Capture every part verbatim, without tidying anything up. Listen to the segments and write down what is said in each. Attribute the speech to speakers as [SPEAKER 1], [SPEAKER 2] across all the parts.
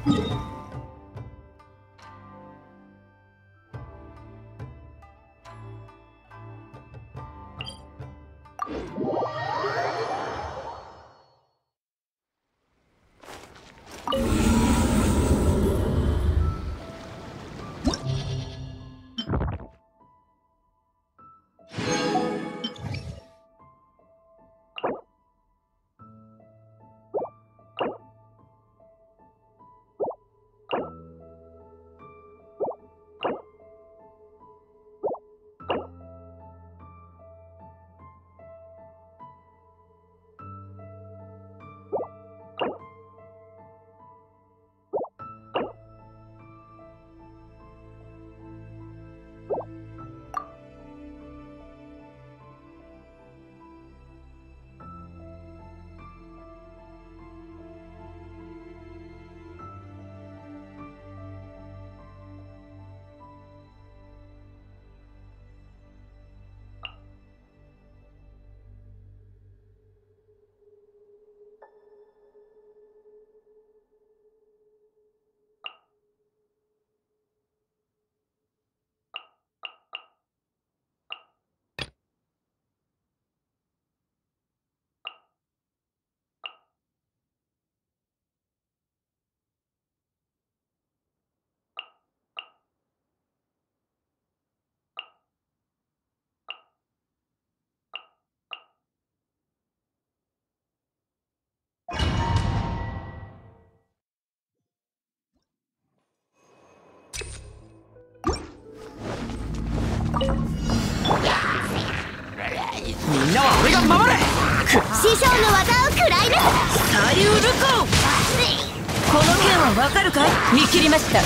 [SPEAKER 1] みんなは俺が守れ。
[SPEAKER 2] 師匠の技を食らいな
[SPEAKER 1] 左右ルコー。この剣はわかるかい。見切りました。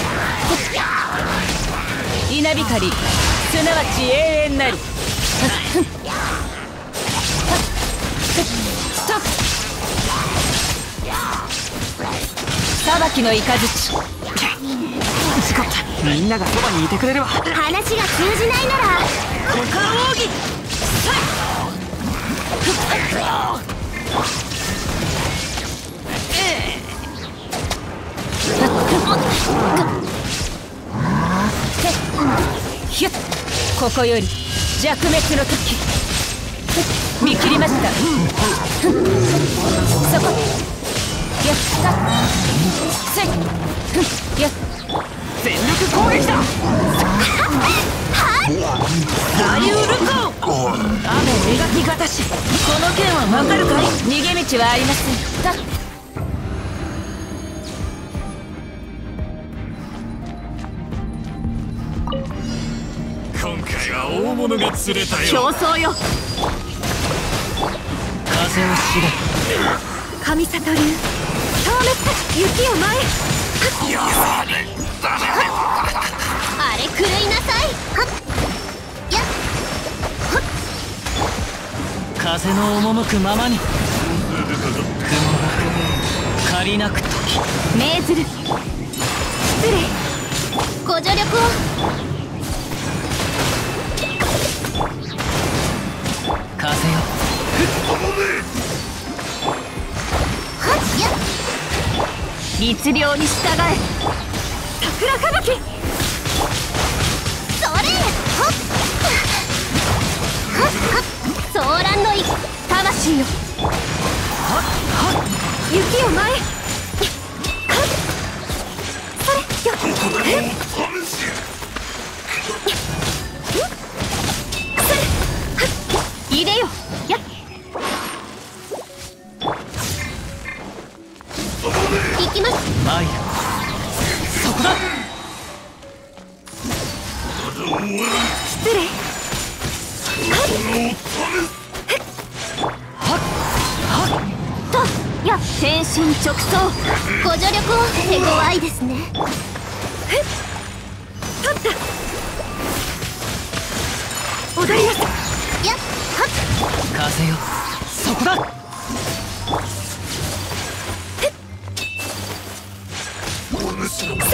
[SPEAKER 1] 稲光すなわち永遠なり。ストップ。裁きの雷。誓った。みんながそばにいてくれるわ。
[SPEAKER 2] 話が通じないなら
[SPEAKER 1] 股間奥義。ここより弱滅の時。見切りました。そこやったせいや全力攻撃だ。左右ルコー。雨描きがたし。この剣はわかるかい。逃げ道はありません。
[SPEAKER 3] 今回は大物が釣れたよ。
[SPEAKER 1] 競争よ。風を知れ。
[SPEAKER 2] 神里流消滅雪を前へ。あれ狂いなさい。はっやっはっ。
[SPEAKER 1] 風の赴くままに。雲が借りなく時。
[SPEAKER 2] 命ずる。失礼。ご助力を。
[SPEAKER 1] 風よ。
[SPEAKER 2] はっやっ。
[SPEAKER 1] 律令に従え。
[SPEAKER 2] 桜吹雪。それ。はっはっはっ。騒乱の意魂よ。
[SPEAKER 1] はっはっ。
[SPEAKER 2] 雪を前へ。はっそれよ。えっ入れよ。やっ行きます。
[SPEAKER 1] 参る。そこだ。
[SPEAKER 2] 失礼。
[SPEAKER 1] はっはっ
[SPEAKER 2] とや天心直送。ご助力を手強いですね。えっ立った踊ります。やっはっ
[SPEAKER 1] 風よ。そこだ。
[SPEAKER 2] それ。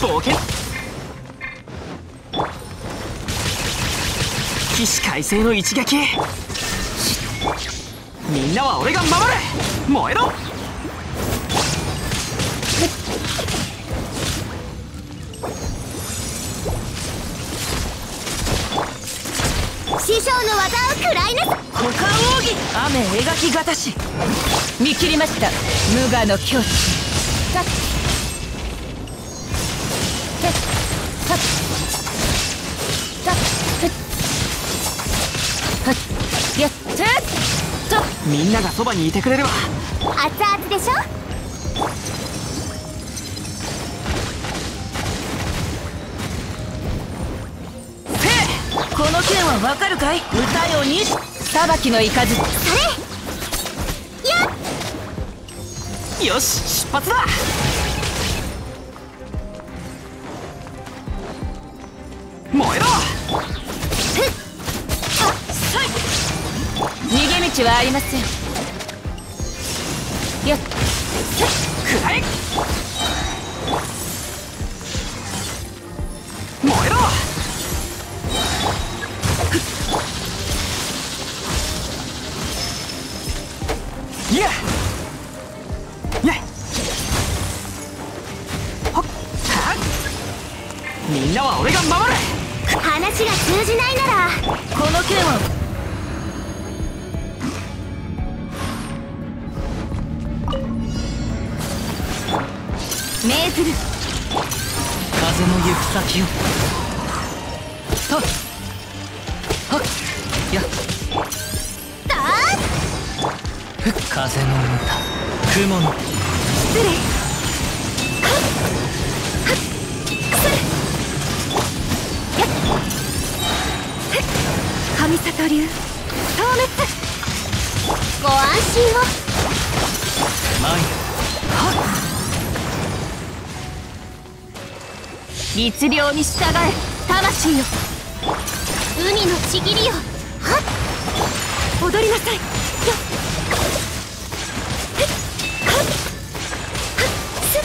[SPEAKER 4] 冒険起死回生の一撃。みんなは俺が守る。燃えろ。
[SPEAKER 2] 師匠の技を食らいなさい。
[SPEAKER 1] 股間奥義雨描きがたし見切りました。無我の境地。さっへっさっさっへっはっやっちゃっと。
[SPEAKER 4] みんながそばにいてくれるわ。
[SPEAKER 2] 熱々でしょ。
[SPEAKER 1] この剣はわかるかい。歌よに裁きの雷。そ
[SPEAKER 2] れや
[SPEAKER 4] よし出発だ。燃えろ。
[SPEAKER 1] 逃げ道はありません。やっ
[SPEAKER 4] くらえ。燃えろ。いやいやほっはっ。みんなは俺が守る。
[SPEAKER 2] 話が通じないなら
[SPEAKER 1] この剣は
[SPEAKER 2] 命ずる。
[SPEAKER 4] 風の行く先を。はっはっやっ
[SPEAKER 2] だ
[SPEAKER 4] 風の歌雲の
[SPEAKER 2] 失礼。はっはっくする。やっへっ神里流消滅。ご安心を。
[SPEAKER 4] 前はっ
[SPEAKER 1] 律令に従え魂よ。
[SPEAKER 2] 海のちぎりよ。はっ踊りなさい。よっへっはっはっすっ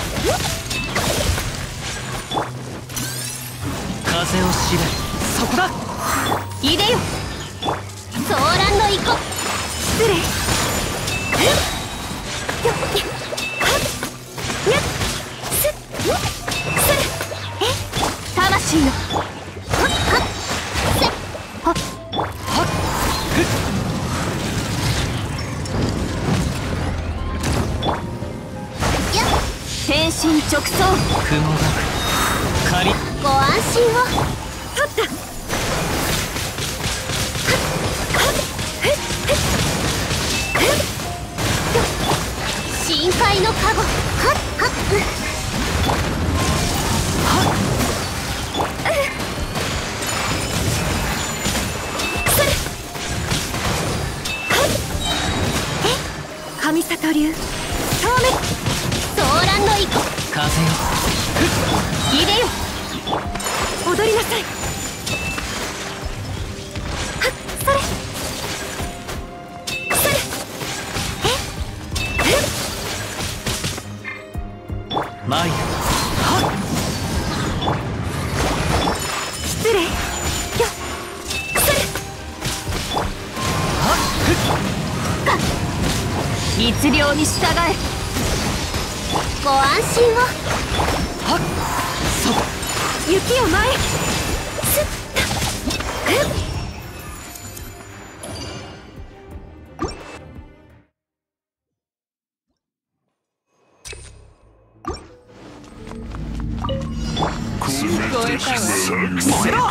[SPEAKER 4] 風を知れ。そこだ。
[SPEAKER 1] いでよ。
[SPEAKER 2] ソーランの遺恨。失礼。ふっよっはっにゃっすっくする。え
[SPEAKER 1] 魂よ。
[SPEAKER 2] はっはっせっはっ
[SPEAKER 4] はっふっ
[SPEAKER 2] やっ
[SPEAKER 1] 天心直送。
[SPEAKER 4] 雲が仮。
[SPEAKER 2] ご安心を。
[SPEAKER 1] 取った。
[SPEAKER 2] 深海の加護。はっはっうそれはっえ
[SPEAKER 1] 神里流消滅。
[SPEAKER 2] ソーランの遺恨。
[SPEAKER 4] 風よ。
[SPEAKER 1] いでよ。踊りなさい。
[SPEAKER 2] はっそれそれえっ
[SPEAKER 4] 前よ。はっ
[SPEAKER 2] 失礼よっそれ
[SPEAKER 4] はっふっ
[SPEAKER 2] か
[SPEAKER 1] 律令に従え。
[SPEAKER 2] ご安心を。
[SPEAKER 4] はっそ
[SPEAKER 1] 雪を前へ。
[SPEAKER 2] すったふっ
[SPEAKER 1] 聞こえたわ。
[SPEAKER 4] 燃えろ。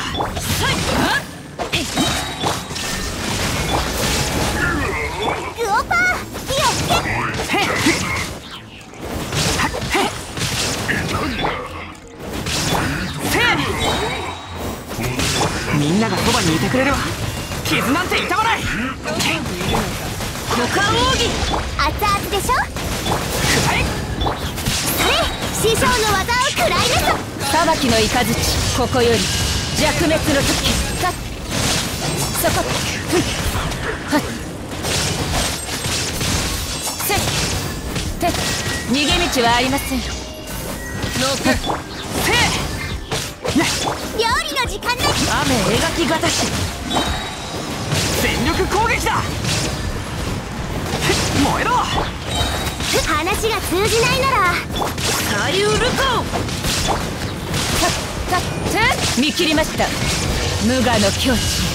[SPEAKER 2] グオパーよっ
[SPEAKER 4] へっはっへっみんながそばにいてくれるわ。傷なんて痛まない。
[SPEAKER 1] 股間奥義。
[SPEAKER 2] 熱々でしょ。
[SPEAKER 4] くらえ。
[SPEAKER 2] それ師匠の技を食らいなさい。
[SPEAKER 1] 裁きの雷。ここより弱滅の時。さっそこふっはっせって逃げ道はありません。のけ
[SPEAKER 2] 料理の時間ね。
[SPEAKER 4] 雨描きがたし全力攻撃だ。燃えろ。
[SPEAKER 2] 話が通じないなら
[SPEAKER 4] サリュールコ
[SPEAKER 1] タッチ見切りました。無我の境地。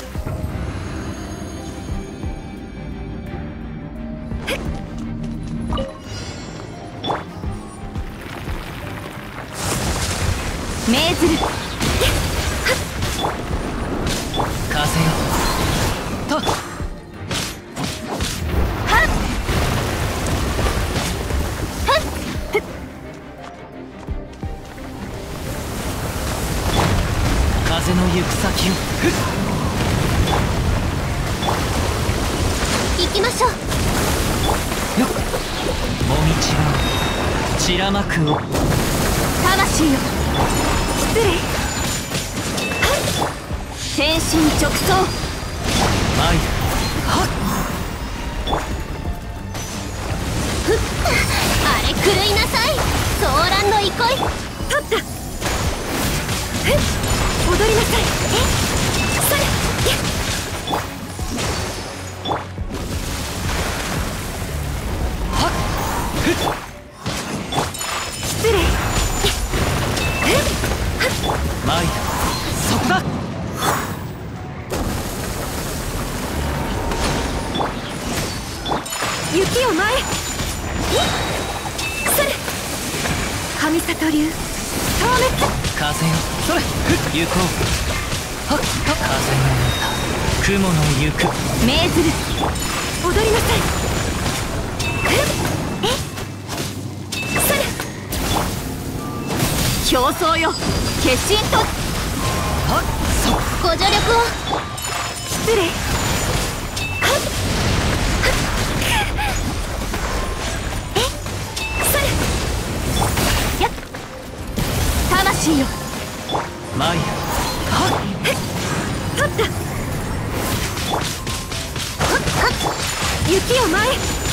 [SPEAKER 2] 命ずる。
[SPEAKER 4] 風よと
[SPEAKER 2] はっ
[SPEAKER 4] 風の行く先を
[SPEAKER 2] 行きましょう。
[SPEAKER 4] よっもみちは散らまくを
[SPEAKER 2] 魂よ失礼。天心直送。
[SPEAKER 4] 参る。はっ
[SPEAKER 2] あれ狂いなさい。ソーランの憩い。取った。踊りなさい。えそれや
[SPEAKER 4] はっ
[SPEAKER 2] 失礼。
[SPEAKER 4] 参る。そこだ。
[SPEAKER 2] 雪を前へ。それ神里流消滅。
[SPEAKER 4] 風よそれ行こう。はっ風の歌雲の行く。
[SPEAKER 2] 命ずる。踊りなさい。えそれ競争よ決心と。
[SPEAKER 4] はっそ
[SPEAKER 2] ご助力を。失礼。えそれやっ魂よ
[SPEAKER 4] 参る。はっ
[SPEAKER 2] 取った。雪を前へ。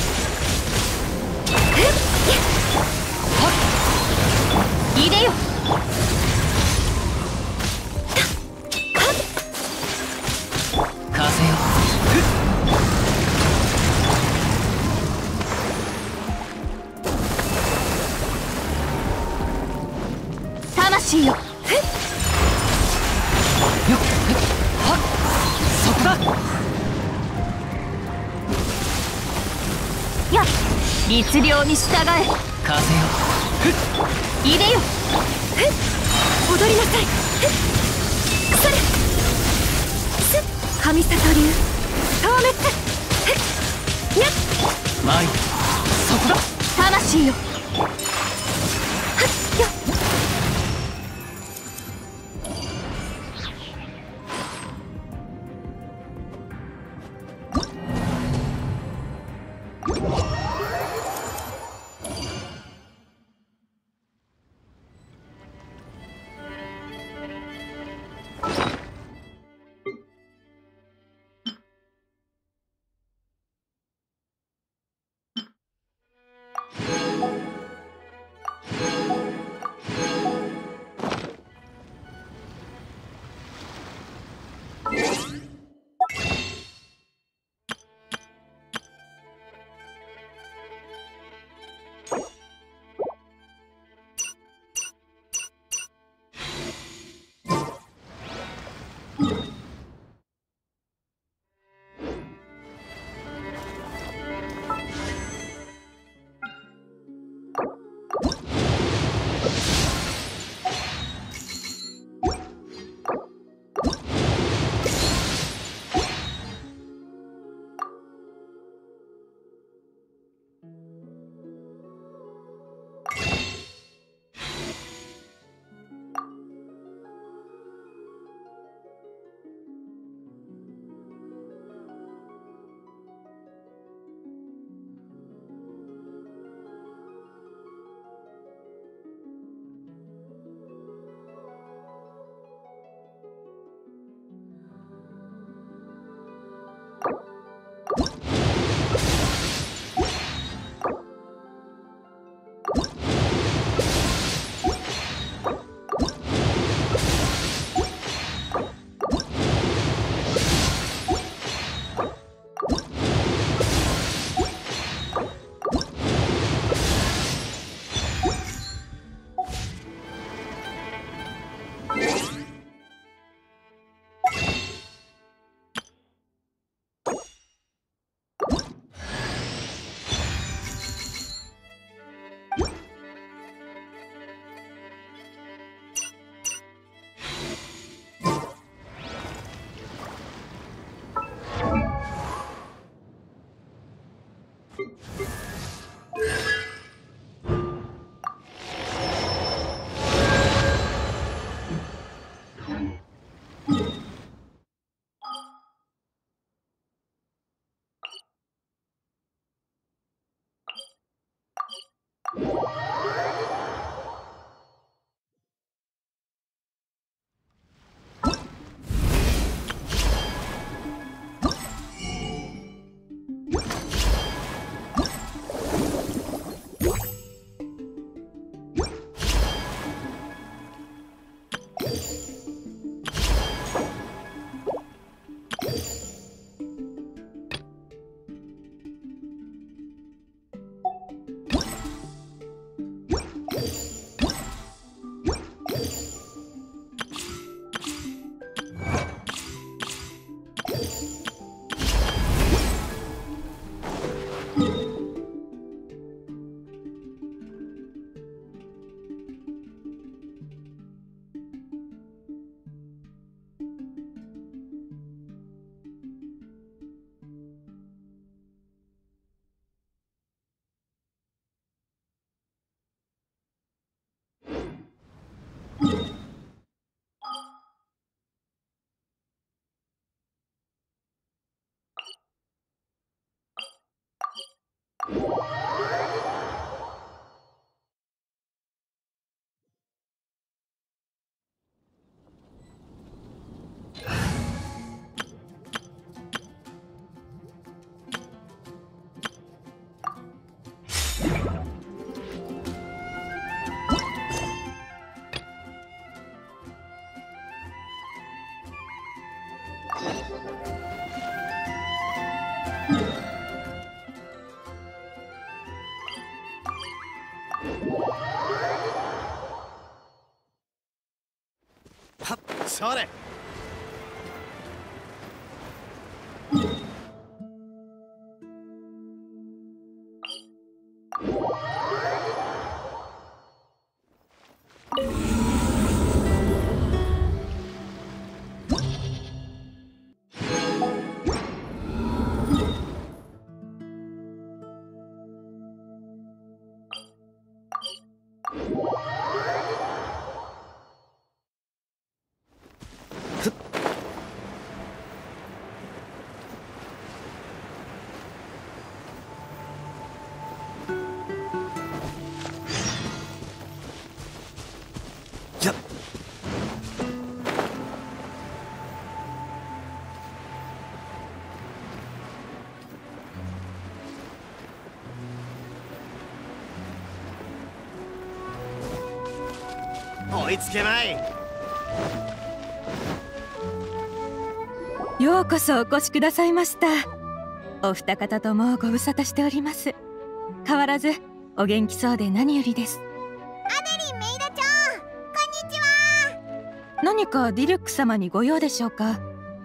[SPEAKER 2] いでよ。
[SPEAKER 4] 風よ
[SPEAKER 2] 魂よ
[SPEAKER 4] よっはっそこだ。
[SPEAKER 2] や律令に従え。
[SPEAKER 4] 風よ
[SPEAKER 2] いでよ。踊りなさい。それす神里流消滅。やっ
[SPEAKER 4] 参る。そこだ。
[SPEAKER 2] 魂よはっよっ
[SPEAKER 3] はっそれ。追いつけまい。
[SPEAKER 1] ようこそお越しくださいました。お二方ともご無沙汰しております。変わらずお元気そうで何よりです。
[SPEAKER 2] アデリン・メイド長、こんにちは。
[SPEAKER 1] 何かディルック様にご用でしょうか？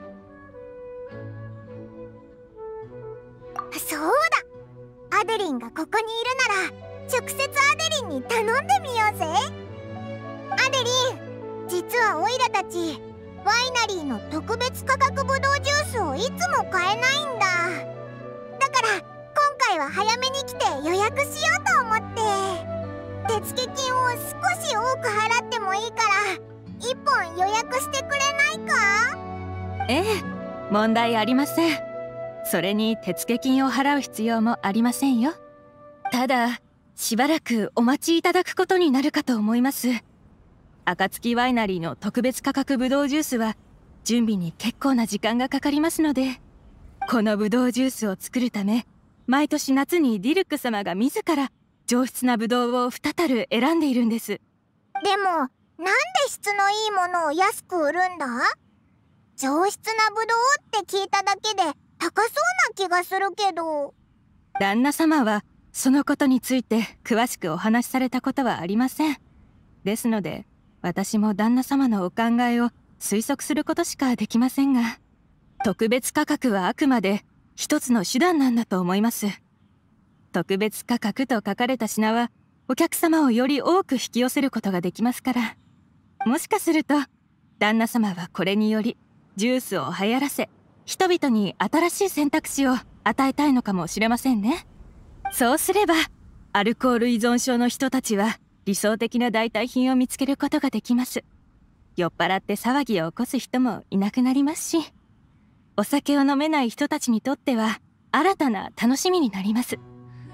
[SPEAKER 2] そうだ、アデリンがここにいるなら直接アデリンに頼んでみようぜ。アデリン、実はオイラたちワイナリーの特別価格ブドウジュースをいつも買えないんだ。だから今回は早めに来て予約しようと思って。手付金を少し多く払ってもいいからいっぽん予約してくれないか？
[SPEAKER 1] ええ、問題ありません。それに手付金を払う必要もありませんよ。ただしばらくお待ちいただくことになるかと思います。暁ワイナリーの特別価格ブドウジュースは準備に結構な時間がかかりますので、このブドウジュースを作るため毎年夏にディルック様が自ら上質なブドウを二たる選んでいるんです。
[SPEAKER 2] でもなんで質のいいものを安く売るんだ？上質なブドウって聞いただけで高そうな気がするけど。
[SPEAKER 1] 旦那様はそのことについて詳しくお話しされたことはありません。ですので私も旦那様のお考えを推測することしかできませんが、特別価格はあくまで一つの手段なんだと思います。特別価格と書かれた品はお客様をより多く引き寄せることができますから、もしかすると旦那様はこれによりジュースを流行らせ人々に新しい選択肢を与えたいのかもしれませんね。そうすればアルコール依存症の人たちは理想的な代替品を見つけることができます。酔っ払って騒ぎを起こす人もいなくなりますし、お酒を飲めない人たちにとっては新たな楽しみになります。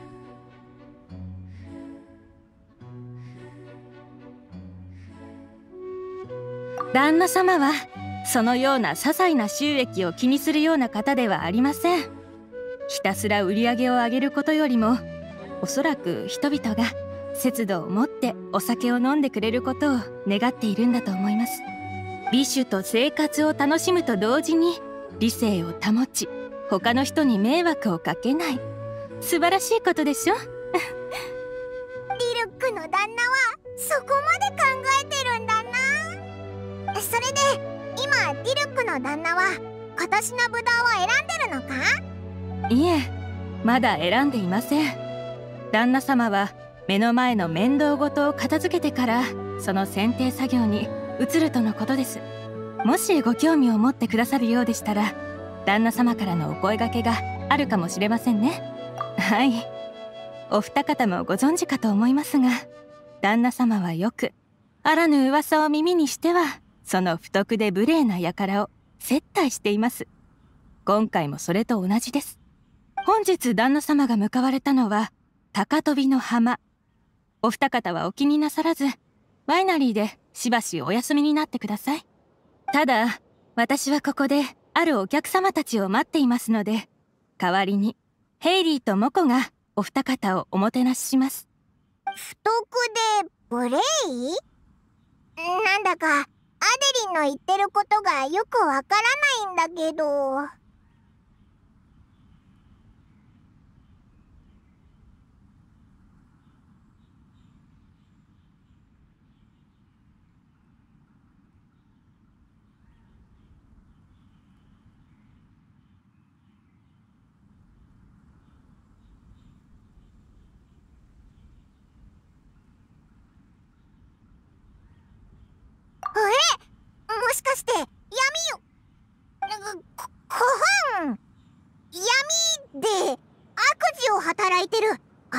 [SPEAKER 1] 旦那様はそのような些細な収益を気にするような方ではありません。ひたすら売り上げを上げることよりも、おそらく人々が節度を持ってお酒を飲んでくれることを願っているんだと思います。美酒と生活を楽しむと同時に理性を保ち、他の人に迷惑をかけない、素晴らしいことでしょ。
[SPEAKER 2] ディルックの旦那はそこまで考えてるんだな。それで今ディルックの旦那は今年のブドウを選んでるのか？
[SPEAKER 1] いえ、まだ選んでいません。旦那様は目の前の面倒事を片付けてからその選定作業に移るとのことです。もしご興味を持ってくださるようでしたら、旦那様からのお声掛けがあるかもしれませんね。はい、お二方もご存知かと思いますが、旦那様はよくあらぬ噂を耳にしてはその不徳で無礼な輩を接待しています。今回もそれと同じです。本日旦那様が向かわれたのは高飛の浜。お二方はお気になさらず、ワイナリーでしばしお休みになってください。ただ私はここであるお客様たちを待っていますので、代わりにヘイリーとモコがお二方をおもてなしします。
[SPEAKER 2] 不徳で無礼？なんだかアデリンの言ってることがよくわからないんだけど。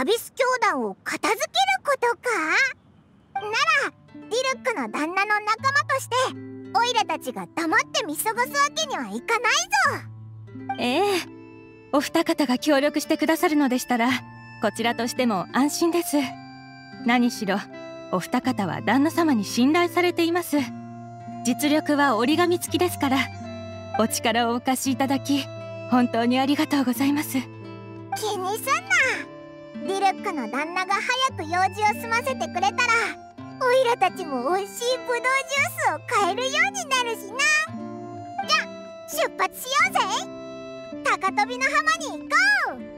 [SPEAKER 2] ビス教団を片付けることか。ならディルックの旦那の仲間としてオイラたちが黙って見過ごすわけにはいかないぞ。
[SPEAKER 1] ええ、お二方が協力してくださるのでしたらこちらとしても安心です。何しろお二方は旦那様に信頼されています。実力は折り紙付きですから、お力をお貸しいただき本当にありがとうございます。
[SPEAKER 2] 気にすんな。ディルックの旦那が早く用事を済ませてくれたらオイラたちも美味しいブドウジュースを買えるようになるしな。じゃあ出発しようぜ。高飛びの浜に行こう。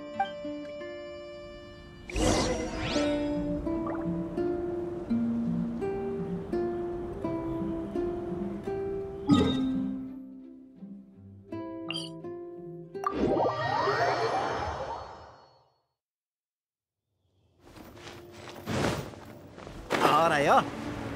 [SPEAKER 5] ほらよ。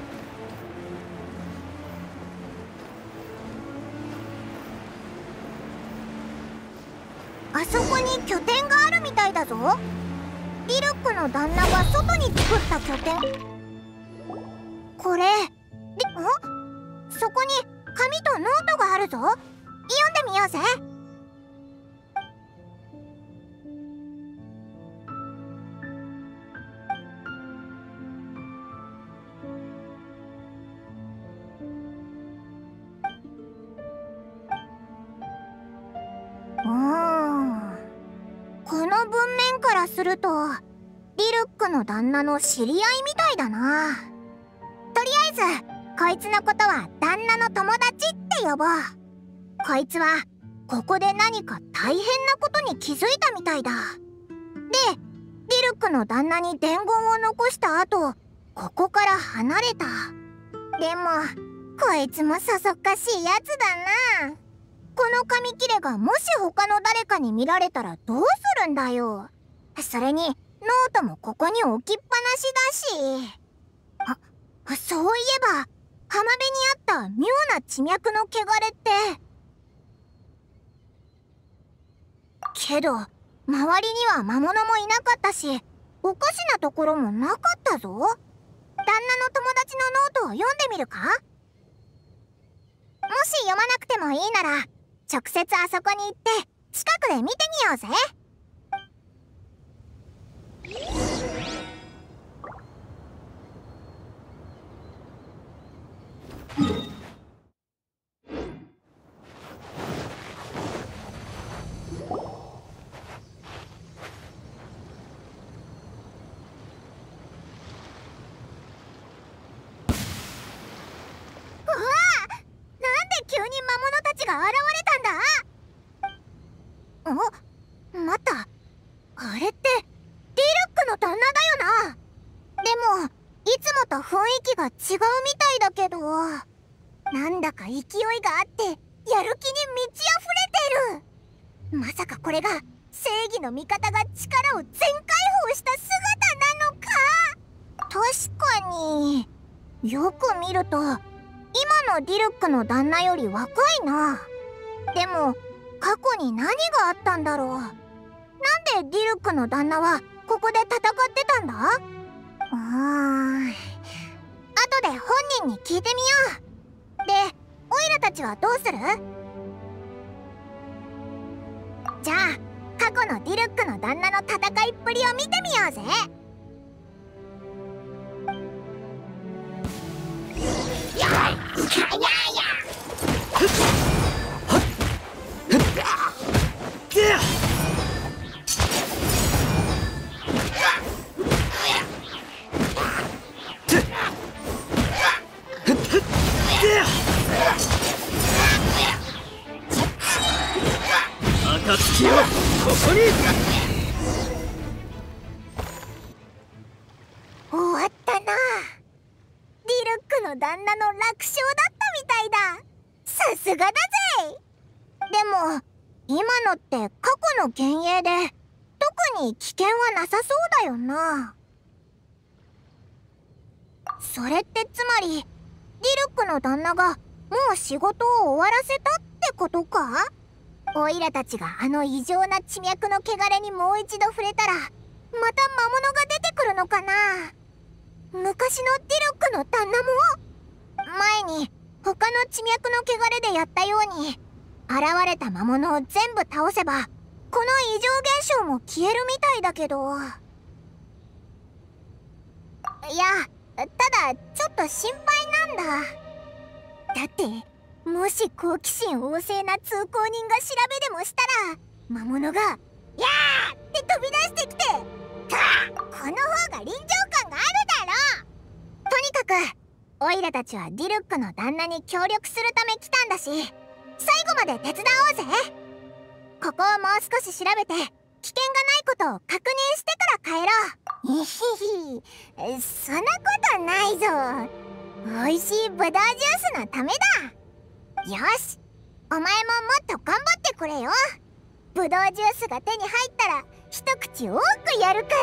[SPEAKER 2] あそこに拠点があるみたいだぞ。ディルックの旦那が外に作った拠点。これで、ん？そこに紙とノートがあるぞ。読んでみようぜ。この文面からするとディルックの旦那の知り合いみたいだな。とりあえずこいつのことは旦那の友達って呼ぼう。こいつはここで何か大変なことに気づいたみたいだ。で、ディルックの旦那に伝言を残した後ここから離れた。でもこいつもそそっかしいやつだな。この紙切れがもし他の誰かに見られたらどうするんだよ。それにノートもここに置きっぱなしだし。あ、そういえば浜辺にあった妙な地脈の汚れって。けど周りには魔物もいなかったしおかしなところもなかったぞ。旦那の友達のノートを読んでみるか？もし読まなくてもいいなら直接あそこに行って近くで見てみようぜ。急に魔物たちが現れたんだ。お、待った。あれってディルックの旦那だよな。でもいつもと雰囲気が違うみたいだけど、なんだか勢いがあってやる気に満ち溢れてる。まさかこれが正義の味方が力を全開放した姿なのか。確かによく見ると今のディルックの旦那より若いな。でも過去に何があったんだろう。なんでディルックの旦那はここで戦ってたんだ？うーん、後で本人に聞いてみよう。で、オイラたちはどうする？じゃあ過去のディルックの旦那の戦いっぷりを見てみようぜ。
[SPEAKER 5] 暁をここに。
[SPEAKER 2] 終わったな。ディルックの旦那の楽勝だったみたいだ。さすがだぜ。でも今のって過去の幻影で特に危険はなさそうだよな。それってつまりディルックの旦那がもう仕事を終わらせたってことか？オイラたちがあの異常な地脈の汚れにもう一度触れたらまた魔物が出てくるのかな。昔のディルックの旦那も前に他の地脈の汚れでやったように現れた魔物を全部倒せばこの異常現象も消えるみたいだけど。いや、ただちょっと心配なんだ。だってもし好奇心旺盛な通行人が調べでもしたら魔物が「やー!」って飛び出してきて、この方が臨場感があるだろう。とにかくオイラたちはディルックの旦那に協力するため来たんだし、最後まで手伝おうぜ。ここをもう少し調べて危険がないことを確認してから帰ろう。いひひ、そんなことないぞ。おいしいブドウジュースのためだ。よし、お前ももっと頑張ってくれよ。ブドウジュースが手に入ったら一口多くやるから。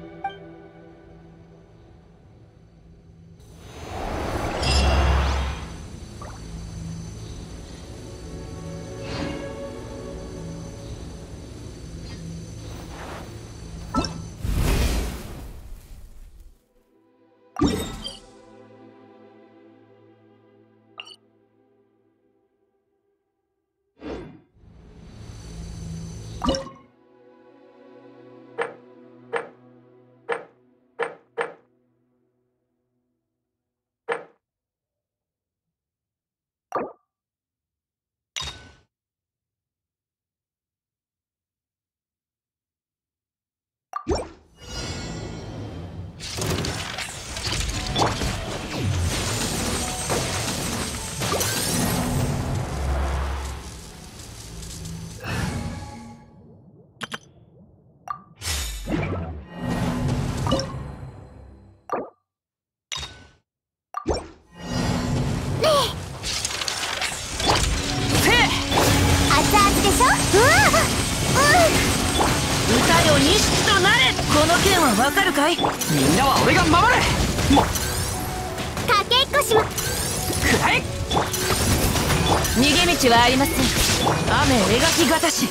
[SPEAKER 4] わかるかい。みんなは俺が守る。も
[SPEAKER 2] かけっこしまく
[SPEAKER 4] らえ。
[SPEAKER 1] 逃げ道はありません。
[SPEAKER 4] 雨描きがたし。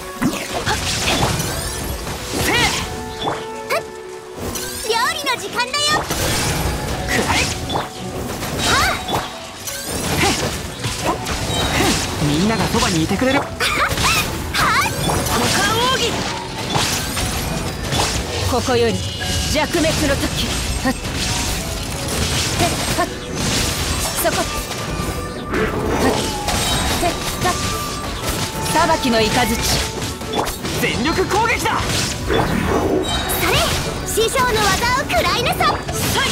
[SPEAKER 4] せえ。
[SPEAKER 2] 料理の時間だよ。
[SPEAKER 4] くらえ。
[SPEAKER 2] は
[SPEAKER 4] あ。みんながそばにいてくれる。はっ。股間奥義。
[SPEAKER 1] ここより弱滅の時。はっはっそこ。はっせっさ裁きの雷。
[SPEAKER 4] 全力攻撃だ。
[SPEAKER 2] それ、師匠の技を食らいなさ。
[SPEAKER 4] さい。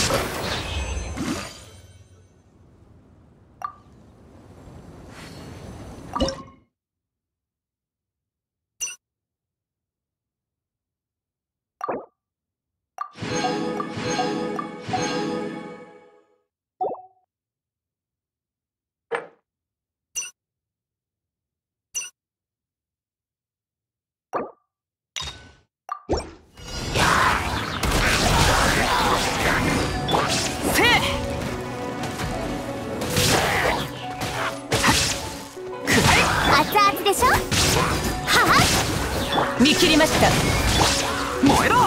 [SPEAKER 1] 見切りました。
[SPEAKER 4] 燃えろ。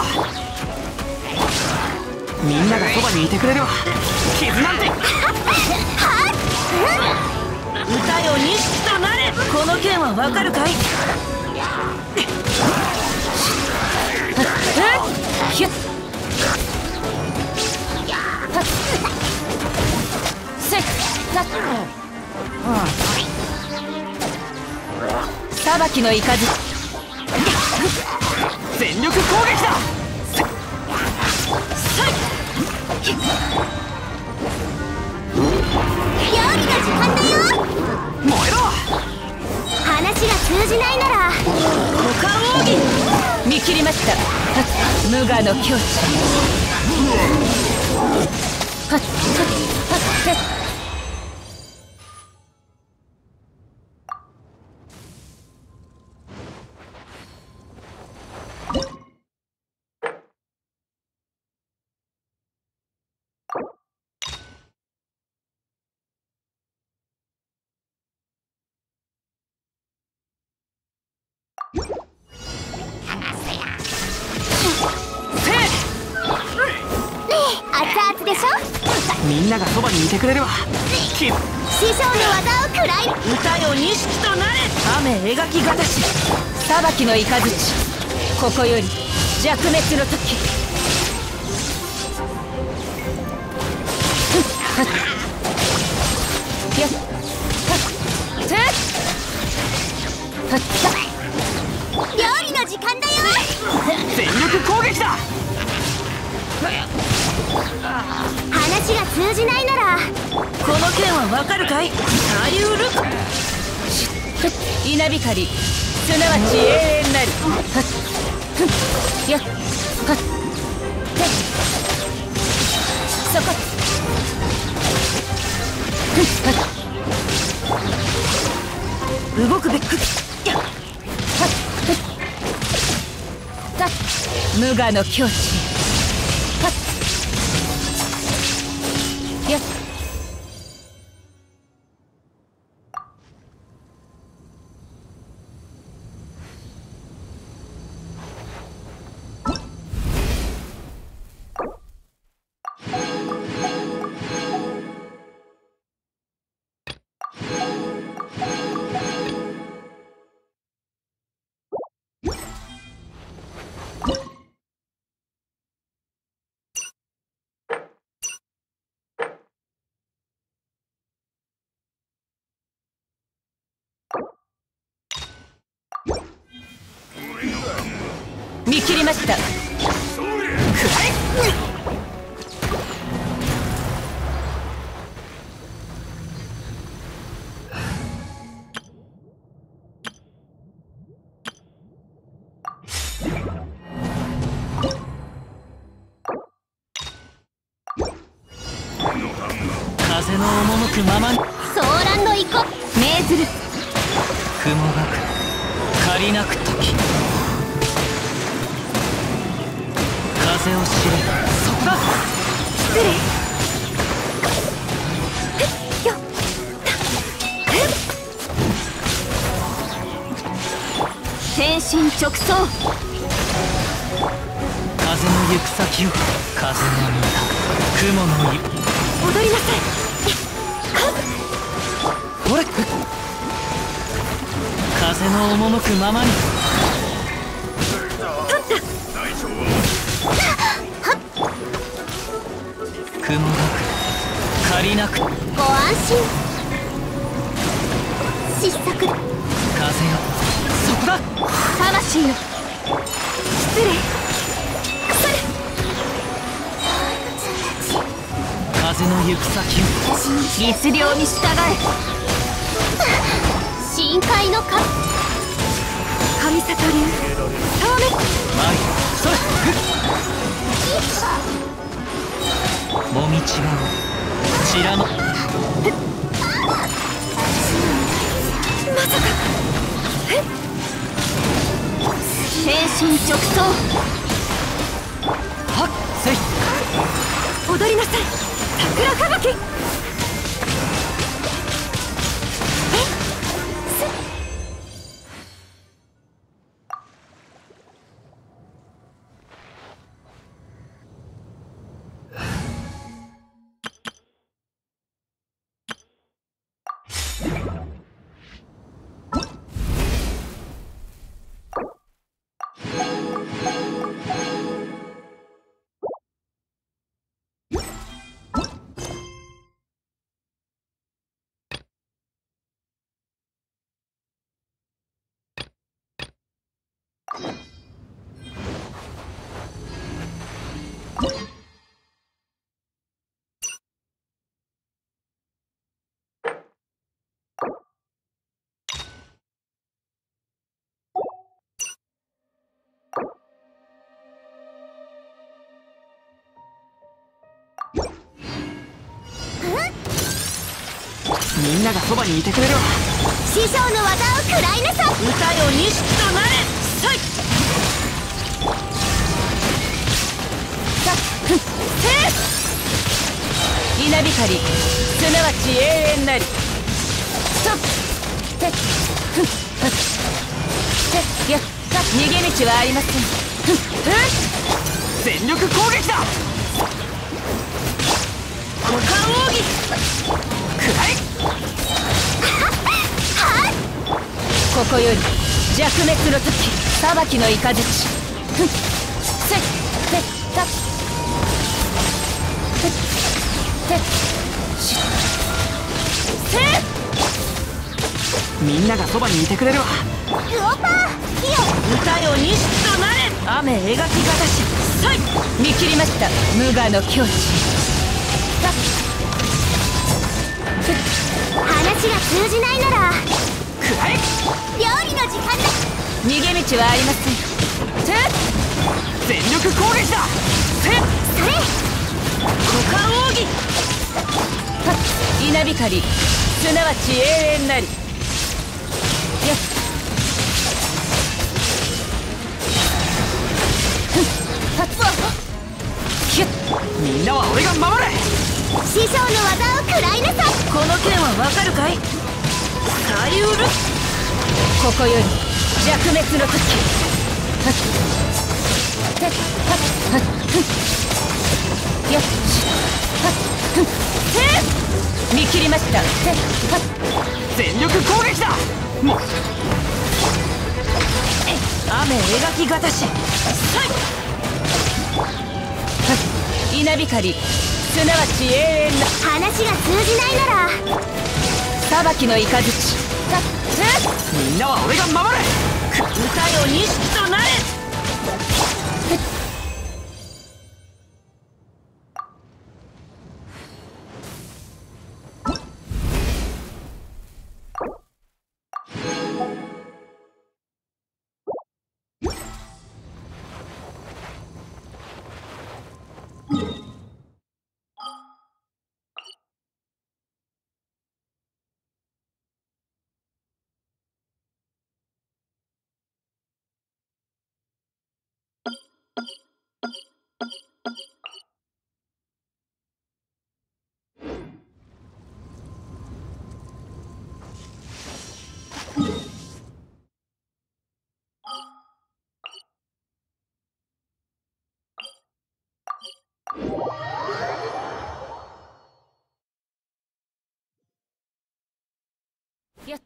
[SPEAKER 4] みんながそばにいてくれるわ。傷なんて。
[SPEAKER 1] 歌よ西となれ。この剣はわかるかい。ひゅっせっさっ裁きの雷。
[SPEAKER 4] 全力攻撃だ。
[SPEAKER 2] 料理の時間だよ。
[SPEAKER 4] 燃えろ。
[SPEAKER 2] 話が通じないなら
[SPEAKER 1] 股間奥義。見切りました。無我の境地。はっはっはっはっ。
[SPEAKER 2] でしょ。
[SPEAKER 5] みんながそばにいてくれればき
[SPEAKER 2] 師匠の技を食らい
[SPEAKER 4] 歌よ錦となれ。雨描きがたし裁きの雷、ここより弱滅の時。やっ
[SPEAKER 2] 料理の時間だよ。
[SPEAKER 5] 全力攻撃だ。
[SPEAKER 2] 話が通じないなら
[SPEAKER 4] この剣はわかるかい。サリュール稲光、すなわち永遠なり。やっそこ動くべく無我の境地。やっ見切りました。風の赴くままに
[SPEAKER 2] ソーランの遺骨命ずる。
[SPEAKER 4] 雲がく借りなく時。風を知れ。そこだ。
[SPEAKER 2] 失礼。よっ天心直送。
[SPEAKER 4] 風の行く先を。風の見た雲の湯。
[SPEAKER 2] 踊りなさい。
[SPEAKER 4] ほれ風の赴くままに。雲がく借りなく。
[SPEAKER 2] ご安心。失策。
[SPEAKER 4] 風よそこだ。
[SPEAKER 2] 魂よ失礼。
[SPEAKER 4] 風の行く先を。
[SPEAKER 2] 律令に従え。深海の神神里流透明。
[SPEAKER 4] 前それもみ違うちらの。
[SPEAKER 2] まさか天心直送。
[SPEAKER 4] はっせい。
[SPEAKER 2] 踊りなさい桜吹雪。
[SPEAKER 5] みんながそばにいてくれるわ。
[SPEAKER 2] 師匠の技を食らいなさい。
[SPEAKER 4] 歌よ錦となれ。さい稲光、すなわち永遠なり。ストップ。てふっふっやっ逃げ道はありません。
[SPEAKER 5] 全力攻撃だ。
[SPEAKER 4] ここより弱滅の時、裁きの雷。ふんせっせったててしせっ。
[SPEAKER 5] みんながそばにいてくれるわ。
[SPEAKER 2] ウオパー火よ
[SPEAKER 4] 歌よ錦となれ。雨描きがたしさい。見切りました。無我の境地。さっ
[SPEAKER 2] 話が通じないなら
[SPEAKER 5] くらえ。
[SPEAKER 2] 料理の時間だ。
[SPEAKER 4] 逃げ道はありません。せっ
[SPEAKER 5] 全力攻撃だ。
[SPEAKER 4] せっ
[SPEAKER 2] それ
[SPEAKER 4] 股間奥義。はっ稲光すなわち永遠なり。やっふんはっひゅっ。
[SPEAKER 5] みんなは俺が守れ。
[SPEAKER 2] 師匠の技を食らいなさい。
[SPEAKER 4] この剣はわかるかい。サイウル。ここより弱滅の時。はってはっはっふんやっしはっふんて見切りました。てはっ
[SPEAKER 5] 全力攻撃だ。もう
[SPEAKER 4] 雨描きがたしさい。はっ稲光すなわち永遠な。
[SPEAKER 2] 話が通じないなら
[SPEAKER 4] 裁きの雷。さっ
[SPEAKER 5] みんなは俺が守れ。
[SPEAKER 4] 歌よ錦となれ。やっ